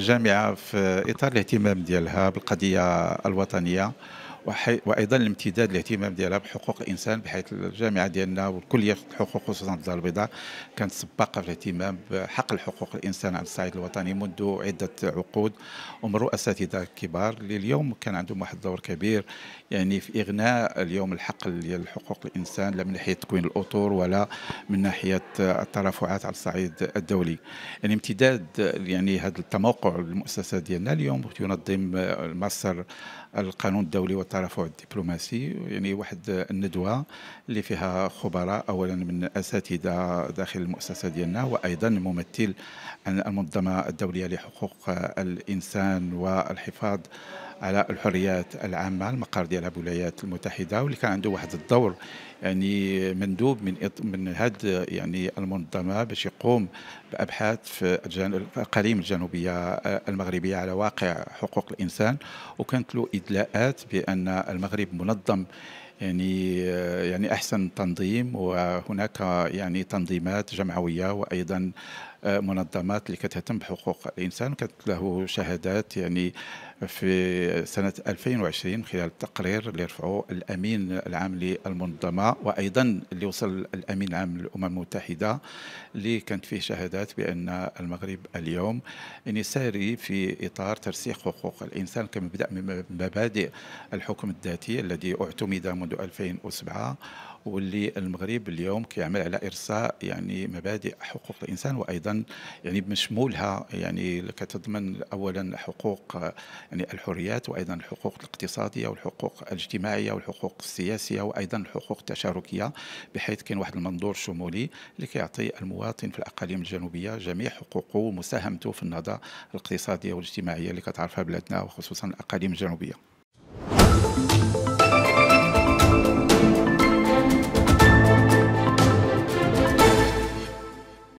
الجامعة في إطار الاهتمام ديالها بالقضية الوطنية وأيضا الامتداد الاهتمام ديالها بحقوق الإنسان، بحيث الجامعة ديالنا وكلية الحقوق خصوصا الدار البيضاء كانت سباقة في الاهتمام بحق الحقوق الإنسان على الصعيد الوطني منذ عدة عقود، ومن أساتذة كبار اللي اليوم كان عندهم واحد الدور كبير يعني في إغناء اليوم الحق ديال حقوق الإنسان، لا من ناحية تكوين الأطر ولا من ناحية الترافعات على الصعيد الدولي. يعني امتداد يعني هذا التموقع المؤسسات ديالنا اليوم ينظم الماستر القانون الدولي والترافع الدبلوماسي، يعني واحد الندوة اللي فيها خبراء أولا من أساتذة داخل المؤسسة ديالنا، وأيضا ممثل عن المنظمة الدولية لحقوق الإنسان والحفاظ على الحريات العامة المقر ديالها بالولايات المتحدة، واللي كان عنده واحد الدور يعني مندوب من هذه يعني المنظمة باش يقوم بأبحاث في الإقاليم الجنوبية المغربية على واقع حقوق الإنسان، وكانت له إدلاءات بأن المغرب منظم يعني أحسن تنظيم، وهناك يعني تنظيمات جمعوية وأيضا منظمات اللي كتهتم بحقوق الإنسان، وكانت له شهادات يعني في سنة 2020 خلال التقرير اللي رفعه الأمين العام للمنظمة، وأيضا اللي وصل الأمين العام للأمم المتحدة، اللي كانت فيه شهادات بأن المغرب اليوم يعني ساري في إطار ترسيخ حقوق الإنسان كمبدأ من مبادئ الحكم الذاتي الذي اعتمد منذ 2007، واللي المغرب اليوم كيعمل على إرساء يعني مبادئ حقوق الإنسان، وأيضا يعني بمشمولها يعني كتضمن أولا حقوق يعني الحريات، وأيضا الحقوق الاقتصادية والحقوق الاجتماعية والحقوق السياسية، وأيضا الحقوق التشاركية، بحيث كاين واحد المنظور شمولي اللي كيعطي المواطن في الأقاليم الجنوبية جميع حقوقه ومساهمته في النهضة الاقتصادية والاجتماعية اللي كتعرفها بلادنا وخصوصا الأقاليم الجنوبية.